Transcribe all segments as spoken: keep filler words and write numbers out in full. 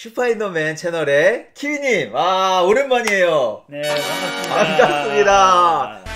슈퍼인더맨 채널의 키위님, 아 오랜만이에요. 네, 반갑습니다. 반갑습니다.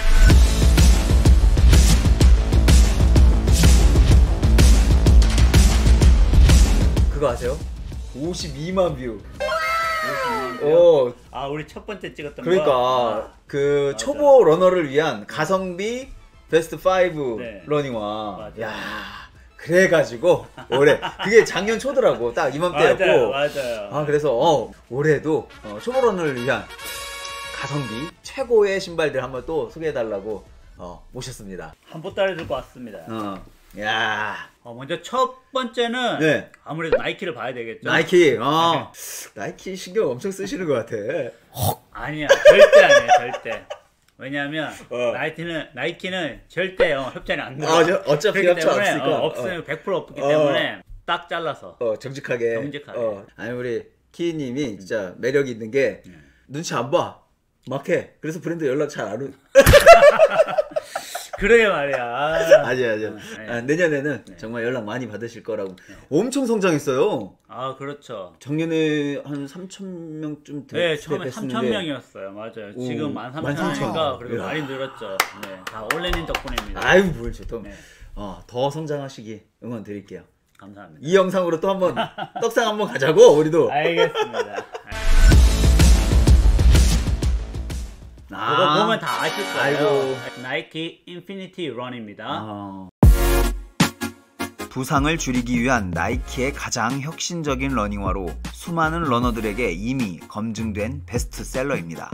그거 아세요? 오십이만 뷰. 오십이만 뷰? 오, 아, 우리 첫 번째 찍었던 그러니까 거? 아, 그 맞아. 초보 러너를 위한 가성비 베스트 오 네. 러닝화. 맞아. 야, 그래가지고 올해 그게 작년 초더라고. 딱 이맘때였고. 맞아요, 맞아요. 아 그래서 어, 올해도 어, 초보 러너를 위한 가성비 최고의 신발들 한번 또 소개해달라고 어, 모셨습니다. 한 보따리 들고 왔습니다. 어, 야, 어, 먼저 첫 번째는 네. 아무래도 나이키를 봐야 되겠죠? 나이키. 어, 나이키 신경 엄청 쓰시는 것 같아. 아니야, 절대 아니에요, 절대. 왜냐하면 어. 나이키는 나이키는 절대 어, 협찬이 안 들어. 아, 저 어차피 그렇기 협찬 때문에 없으니까. 어, 없으면 어. 백 퍼센트 없기 어. 때문에 딱 잘라서. 어, 정직하게. 정직하게. 어. 아니 우리 키이님이 진짜 매력이 있는 게 눈치 안 봐. 막 해. 그래서 브랜드 연락 잘 안 오. 그러게 말이야. 아, 아니야, 아니야. 네. 아, 내년에는 네. 정말 연락 많이 받으실 거라고. 엄청 성장했어요. 아, 그렇죠. 작년에 한 삼천 명쯤 네, 처음에 삼천 명이었어요. 맞아요. 오, 지금 만 삼천 만 명이니까 그리고 이야. 많이 늘었죠. 네, 다 올레님 덕분입니다. 아유, 뭘 좋다. 네, 어, 더 성장하시기 응원 드릴게요. 감사합니다. 이 영상으로 또 한번 떡상 한번 가자고 우리도. 알겠습니다. 아, 그거 보면 다 아실 거예요. 아이고. 나이키 인피니티 런입니다. 아. 부상을 줄이기 위한 나이키의 가장 혁신적인 러닝화로 수많은 러너들에게 이미 검증된 베스트셀러입니다.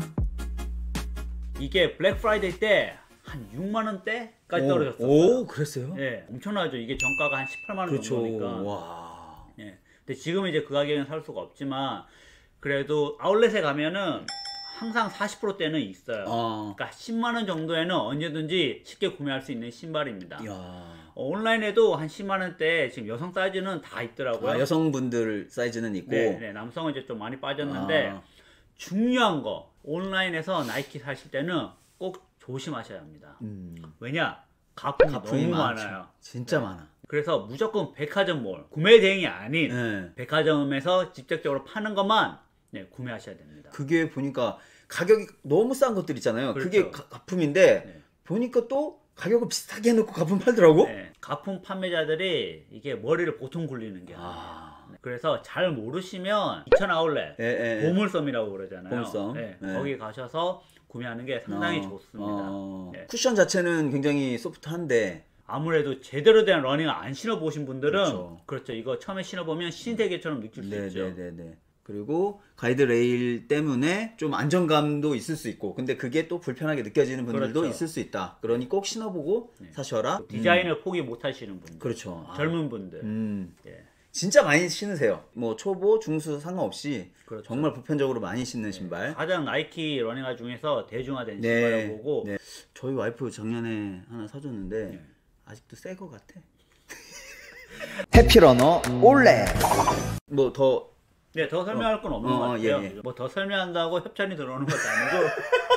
이게 블랙 프라이데이 때 한 육만 원대까지 떨어졌어요. 오, 그랬어요? 네, 엄청나죠. 이게 정가가 한 십팔만 원 그렇죠. 정도니까. 와. 네. 근데 지금은 이제 그 가격은 살 수가 없지만 그래도 아울렛에 가면은 항상 사십 퍼센트대는 있어요. 아. 그러니까 십만 원 정도에는 언제든지 쉽게 구매할 수 있는 신발입니다. 야. 어, 온라인에도 한 십만 원대 지금 여성 사이즈는 다 있더라고요. 아, 여성분들 사이즈는 있고. 네, 네, 남성은 이제 좀 많이 빠졌는데 아. 중요한 거 온라인에서 나이키 사실 때는 꼭 조심하셔야 합니다. 음. 왜냐? 가품이, 가품이 너무 많죠. 많아요. 진짜 많아. 그래서 무조건 백화점몰 구매 대행이 아닌 네. 백화점에서 직접적으로 파는 것만 네, 구매하셔야 됩니다. 그게 보니까 가격이 너무 싼 것들 있잖아요. 그렇죠. 그게 가, 가품인데 네. 보니까 또 가격을 비슷하게 해놓고 가품 팔더라고. 네, 가품 판매자들이 이게 머리를 보통 굴리는 게 아니에요. 아. 네, 그래서 잘 모르시면 이천 아울렛 예, 예, 예. 보물섬이라고 그러잖아요. 보물섬. 네, 네. 거기 가셔서 구매하는 게 상당히 어, 좋습니다. 어. 네. 쿠션 자체는 굉장히 소프트한데. 아무래도 제대로 된 러닝을 안 신어보신 분들은 그렇죠. 그렇죠. 이거 처음에 신어보면 신세계처럼 느낄 수 있죠. 네네네네. 그리고 가이드 레일 때문에 좀 안정감도 있을 수 있고, 근데 그게 또 불편하게 느껴지는 분들도 그렇죠. 있을 수 있다. 그러니 꼭 신어보고 네. 사셔라. 디자인을 포기 못 하시는 분들, 그렇죠. 아. 젊은 분들. 음. 예. 진짜 많이 신으세요. 뭐 초보, 중수 상관없이 그렇죠. 정말 보편적으로 많이 신는 신발. 가장 나이키 러닝화 중에서 대중화된 네. 신발을 보고 네. 저희 와이프 작년에 하나 사줬는데 네. 아직도 새 거 같아. 해피러너 올레. 뭐 더 네, 더 설명할 건 없는 어, 것 어, 같아요. 예, 예. 뭐 더 설명한다고 협찬이 들어오는 것도 아니고.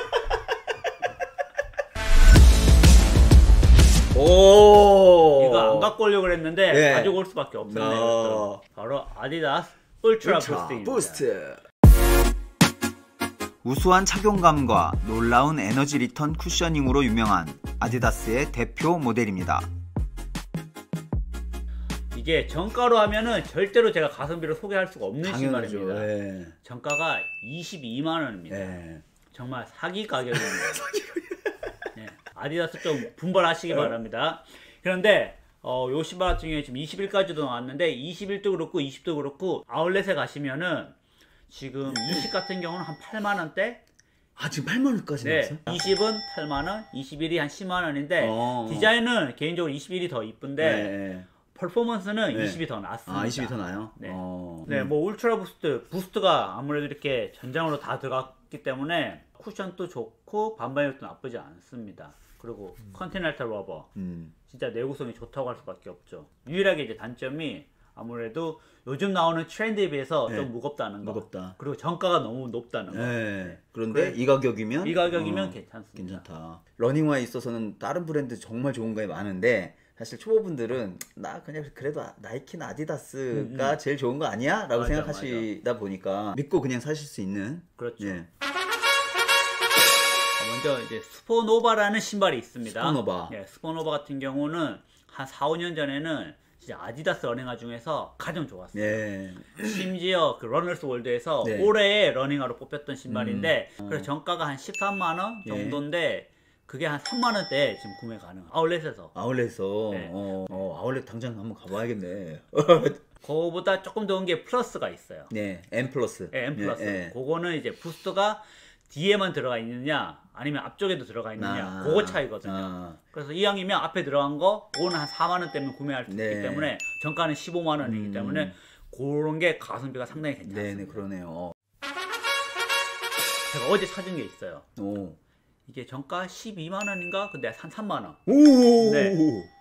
오. 이거 안 갖고 오려고 그랬는데 네. 가지고 올 수밖에 없었네요. 어. 바로 아디다스 울트라 울트라 부스트입니다. 부스트. 우수한 착용감과 놀라운 에너지 리턴 쿠셔닝으로 유명한 아디다스의 대표 모델입니다. 이게 정가로 하면은 절대로 제가 가성비로 소개할 수가 없는 당연하죠. 신발입니다. 네. 정가가 이십이만 원입니다. 네. 정말 사기 가격입니다. 네, 아디다스 좀 분발하시기 바랍니다. 그런데 어, 요 신발 같은 경우에 지금 이십 일까지도 나왔는데 이십일도 그렇고 이십도 그렇고 아울렛에 가시면은 지금 이십 같은 경우는 한 팔만 원대? 아 지금 팔만 원까지 네, 나왔어요? 이십은 팔만 원, 이십일이 한 십만 원인데 어. 디자인은 개인적으로 이십일이 더 이쁜데 네. 퍼포먼스는 네. 이십이 더 낫습니다. 아 이십이 더 나요? 네. 어. 네, 뭐 울트라 부스트, 부스트가 아무래도 이렇게 전장으로 다 들어갔기 때문에 쿠션도 좋고 반바이어도 나쁘지 않습니다. 그리고 음. 컨티넨탈 러버, 음. 진짜 내구성이 좋다고 할 수밖에 없죠. 유일하게 이제 단점이 아무래도 요즘 나오는 트렌드에 비해서 네. 좀 무겁다는 거. 무겁다. 그리고 정가가 너무 높다는 거. 네. 그런데 그래. 이 가격이면 이 가격이면 어, 괜찮습니다. 괜찮다. 러닝화에 있어서는 다른 브랜드 정말 좋은 게 많은데 사실 초보분들은 나 그냥 그래도 나이키나 아디다스가 음, 음. 제일 좋은 거 아니야? 라고 맞아, 생각하시다 보니까 믿고 그냥 사실 수 있는. 그렇죠. 예. 먼저 이제 스포노바라는 신발이 있습니다. 스포노바. 예, 스포노바 같은 경우는 한 사, 오 년 전에는 진짜 아디다스 러닝화 중에서 가장 좋았어요. 예. 심지어 그 러너스 월드에서 네. 올해의 러닝화로 뽑혔던 신발인데 음. 그래서 정가가 한 십삼만 원 예. 정도인데 그게 한 삼만 원대에 지금 구매 가능. 아울렛에서. 아울렛에서 네. 어, 어, 아울렛 당장 한번 가봐야겠네. 그거보다 조금 더운 게 플러스가 있어요. 네, M 플러스. 예, M 플러스. 예, 예. 그거는 이제 부스터가 뒤에만 들어가 있느냐 아니면 앞쪽에도 들어가 있느냐 아, 그거 차이거든요. 아. 그래서 이왕이면 앞에 들어간 거 그거는 한 사만 원대면 구매할 수 네. 있기 때문에 정가는 십오만 원이기 음. 때문에 그런 게 가성비가 상당히 괜찮습니다. 네네 그러네요. 제가 어제 찾은 게 있어요. 오. 이게 정가 십이만 원인가? 근데 한 삼만 원. 오. 네.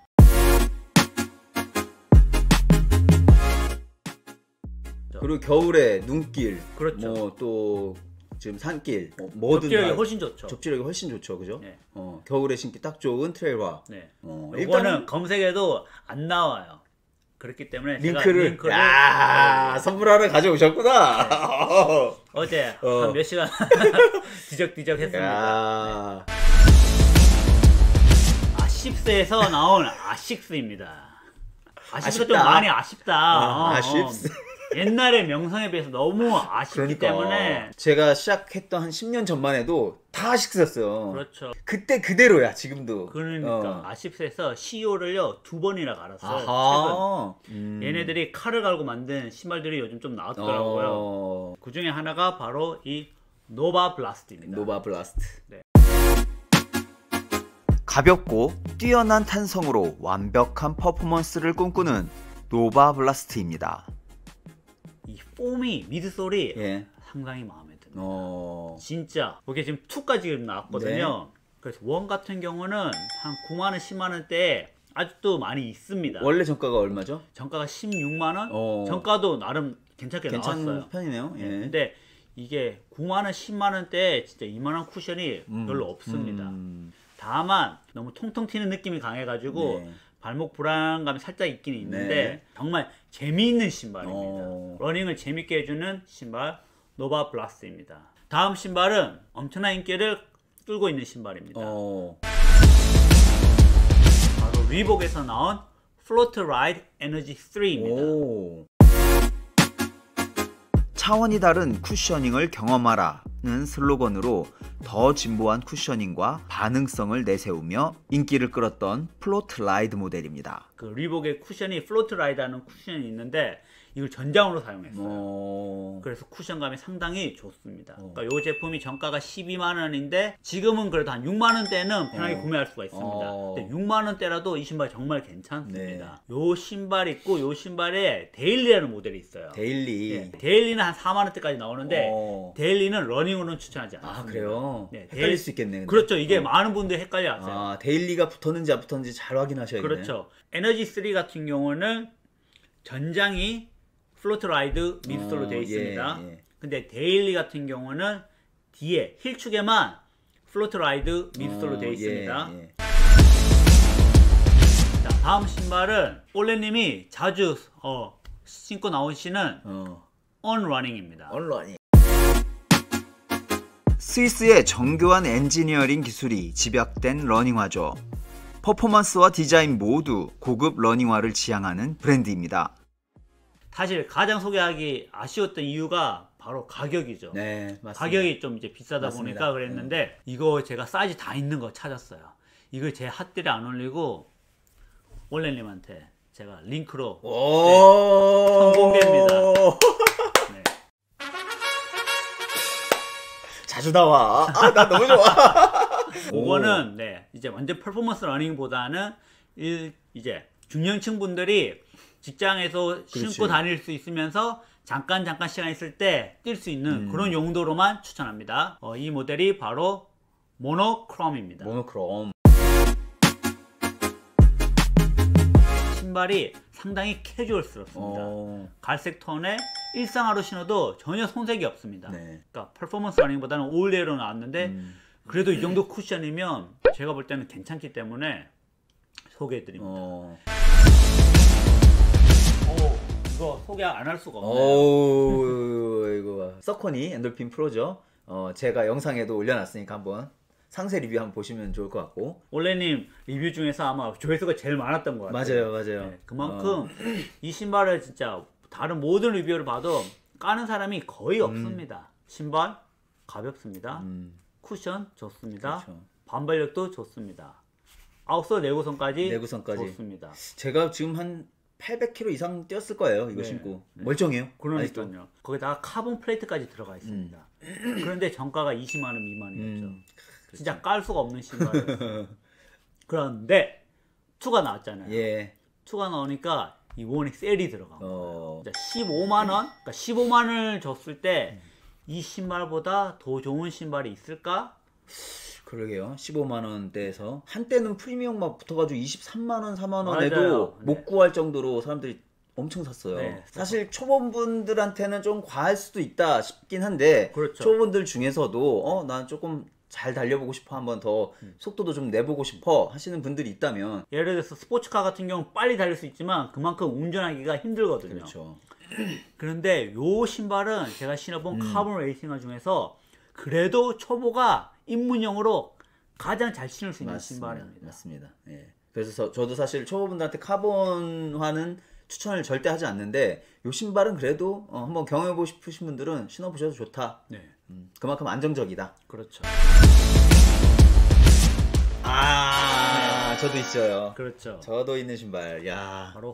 그리고 겨울에 눈길, 그렇죠. 뭐 또 지금 산길, 뭐 뭐든 접지력이 다 훨씬 좋죠. 접지력이 훨씬 좋죠, 그죠? 네. 어, 겨울에 신기 딱 좋은 트레일화. 네. 어, 이거는 검색해도 안 나와요. 그렇기 때문에 제가 링크를, 링크를 야 네. 선물하러 가져오셨구나. 어제 어. 한 몇 시간 뒤적뒤적 했습니다. 야. 아십스에서 나온 아식스입니다. 아식스가 좀 아쉽다. 많이 아쉽다. 아, 어, 아쉽스. 어. 옛날의 명성에 비해서 너무 아쉽기 그러니까 때문에 제가 시작했던 한 십 년 전만 해도 다 아식스였어요. 그렇죠. 그때 그대로야 지금도. 그러니까 어. 아십스에서 씨이오를요 두 번이나 갈았어요. 최근. 아하. 음. 얘네들이 칼을 갈고 만든 신발들이 요즘 좀 나왔더라고요. 어. 그 중에 하나가 바로 이 노바 블라스트입니다. 노바 블라스트. 네. 가볍고 뛰어난 탄성으로 완벽한 퍼포먼스를 꿈꾸는 노바 블라스트입니다. 이 폼이 미드솔이 예. 상당히 마음에 듭니다. 어. 진짜 이게 지금 이까지 나왔거든요. 그래서 원 같은 경우는 한 구만 원, 십만 원대에 아직도 많이 있습니다. 원래 정가가 얼마죠? 정가가 십육만 원? 어. 정가도 나름 괜찮게 괜찮은 나왔어요. 편이네요. 예. 근데 이게 구만 원, 십만 원대에 진짜 이만한 쿠션이 음. 별로 없습니다. 음. 다만 너무 통통 튀는 느낌이 강해가지고 네. 발목 불안감이 살짝 있긴 있는데 네. 정말 재미있는 신발입니다. 어. 러닝을 재밌게 해주는 신발 노바 블라스트입니다. 다음 신발은 엄청난 인기를 끌고 있는 신발입니다. 어. 바로 리복에서 나온 플로트 라이드 에너지 쓰리입니다. 오. 차원이 다른 쿠셔닝을 경험하라는 슬로건으로 더 진보한 쿠셔닝과 반응성을 내세우며 인기를 끌었던 플로트 라이드 모델입니다. 그 리복의 쿠션이 플로트 라이드하는 쿠션이 있는데 이걸 전장으로 사용했어요. 어. 그래서 쿠션감이 상당히 좋습니다. 어. 그러니까 이 제품이 정가가 십이만 원인데 지금은 그래도 한 육만 원대는 편하게 어. 구매할 수가 있습니다. 어. 근데 육만 원대라도 이 신발 정말 괜찮습니다. 요 신발 있고 요 신발에 데일리라는 모델이 있어요. 데일리. 예, 데일리는 한 사만 원대까지 나오는데 어. 데일리는 러닝으로는 추천하지 않습니다. 아 그래요? 네, 헷갈릴 데일- 수 있겠네. 근데. 그렇죠. 이게 어. 많은 분들이 헷갈려 하세요. 아 데일리가 붙었는지 안 붙었는지 잘 확인하셔야겠네. 그렇죠. 에너지 쓰리 같은 경우는 전장이 플로트 라이드 미드솔로 어, 되어 있습니다. 예, 예. 근데 데일리 같은 경우는 뒤에 힐축에만 플로트 라이드 미드솔로 어, 되어 있습니다. 예, 예. 자, 다음 신발은 올레님이 자주 어, 신고 나오시는 어. 언러닝입니다. 언론이. 스위스의 정교한 엔지니어링 기술이 집약된 러닝화죠. 퍼포먼스와 디자인 모두 고급 러닝화를 지향하는 브랜드입니다. 사실 가장 소개하기 아쉬웠던 이유가 바로 가격이죠. 네 맞습니다. 가격이 좀 이제 비싸다 맞습니다. 보니까 그랬는데 이거 제가 사이즈 다 있는 거 찾았어요. 이걸 제 핫딜에 안 올리고 올레님한테 제가 링크로 오. 성공개입니다. 네. 자주 나와. 아 나 너무 좋아. 그거는 네 이제 완전 퍼포먼스 러닝보다는 일, 이제 중년층 분들이 직장에서 그렇지. 신고 다닐 수 있으면서 잠깐 잠깐 시간 있을 때 뛸 수 있는 음. 그런 용도로만 추천합니다. 어, 이 모델이 바로 모노크롬입니다. 모노크롬. 신발이 상당히 캐주얼스럽습니다. 어. 갈색 톤에 일상화로 신어도 전혀 손색이 없습니다. 네. 그러니까 퍼포먼스 러닝보다는 올데이로 나왔는데 음. 그래도 이 정도 쿠션이면 제가 볼 때는 괜찮기 때문에 소개해드립니다. 어. 오, 이거 소개 안 할 수가 없네요. 오, 이거 서커니 엔돌핀 프로죠. 어, 제가 영상에도 올려놨으니까 한번 상세 리뷰 한번 보시면 좋을 것 같고. 올레님 리뷰 중에서 아마 조회수가 제일 많았던 것 같아요. 맞아요, 맞아요. 네, 그만큼 어. 이 신발을 진짜 다른 모든 리뷰를 봐도 까는 사람이 거의 없습니다. 신발 가볍습니다. 음, 쿠션 좋습니다. 그렇죠. 반발력도 좋습니다. 아웃솔 내구성까지 내구성까지. 좋습니다. 제가 지금 한 팔백 킬로미터 이상 뛰었을 거예요. 이거 네. 신고. 네. 멀쩡해요. 아직도. 그러니까요. 거기다가 카본 플레이트까지 들어가 있습니다. 그런데 정가가 이십만 원 미만이었죠. 음, 진짜 깔 수가 없는 신발이었어요. 그런데 투가 나왔잖아요. 예. 투가 나오니까 이 원익 세일이 들어간 거예요. 어. 진짜 십오만 원? 그러니까 십오만 원을 줬을 때 이 신발보다 더 좋은 신발이 있을까? 그러게요. 십오만 원대에서 한때는 프리미엄 막 붙어가지고 이십삼만 원, 사만 원에도 맞아요. 못 네. 구할 정도로 사람들이 엄청 샀어요. 네. 사실 초보분들한테는 좀 과할 수도 있다 싶긴 한데 그렇죠. 초보분들 중에서도 어, 난 조금 잘 달려보고 싶어, 한번 더 속도도 좀 내보고 싶어 하시는 분들이 있다면 예를 들어서 스포츠카 같은 경우는 빨리 달릴 수 있지만 그만큼 운전하기가 힘들거든요. 그렇죠. 그런데 요 신발은 제가 신어본 음. 카본 레이싱화 중에서 그래도 초보가 입문용으로 가장 잘 신을 수 있는 맞습니다. 신발입니다. 맞습니다. 예. 그래서 저- 저도 사실 초보분들한테 카본화는 추천을 절대 하지 않는데 이 신발은 그래도 어, 한번 경험해보고 싶으신 분들은 신어보셔도 좋다. 네, 음, 그만큼 안정적이다. 그렇죠. 아, 저도 있어요. 그렇죠. 저도 있는 신발. 야, 바로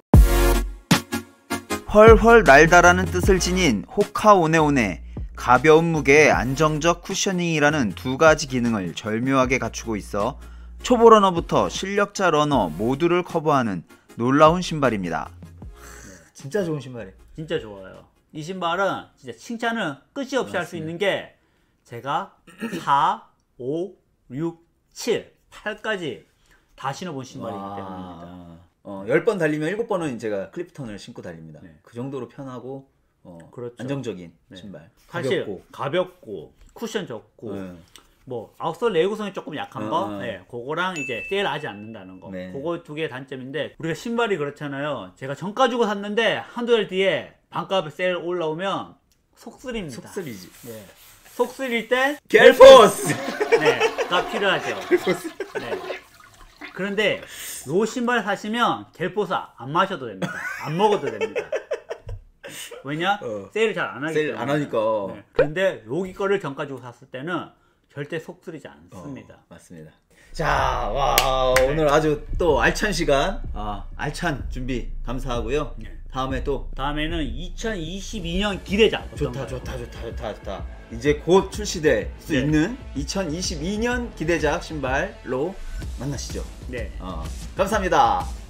헐헐 날다라는 뜻을 지닌 호카오네오네. 가벼운 무게에 안정적 쿠셔닝이라는 두 가지 기능을 절묘하게 갖추고 있어 초보 러너부터 실력자 러너 모두를 커버하는 놀라운 신발입니다. 진짜 좋은 신발이에요. 진짜 좋아요. 이 신발은 진짜 칭찬은 끝이 없이 할 수 있는 게 제가 사, 오, 육, 칠, 팔까지 다 신어본 신발이기 때문입니다. 어, 열 번 달리면 일곱 번은 제가 클리프턴을 신고 달립니다. 네. 그 정도로 편하고 어, 그렇죠. 안정적인 네. 신발. 사실 가볍고. 가볍고 쿠션 좋고 네. 뭐 아웃솔 내구성이 조금 약한 거, 어, 어. 네, 그거랑 이제 세일하지 않는다는 거, 네. 그거 두 개의 단점인데 우리가 신발이 그렇잖아요. 제가 정가 주고 샀는데 한두 달 뒤에 반값에 세일 올라오면 속쓰립니다. 속쓰리지. 네. 속쓰릴 때 갤포스! 네,가 필요하죠. 네. 그런데 요 신발 사시면 갤포스 안 마셔도 됩니다. 안 먹어도 됩니다. 왜냐? 어. 세일을 잘 안 하기 세일 때문에. 안 하니까. 네. 근데 여기 거를 정가 주고 샀을 때는 절대 속쓰리지 않습니다. 어, 맞습니다. 자, 와, 오늘 아주 또 알찬 시간, 아, 알찬 준비 감사하고요. 네. 다음에 또 다음에는 이천이십이 년 기대작. 좋다, 좋다, 좋다, 좋다, 좋다. 이제 곧 출시될 수 네. 있는 이천이십이 년 기대작 신발로 만나시죠. 네. 어, 감사합니다.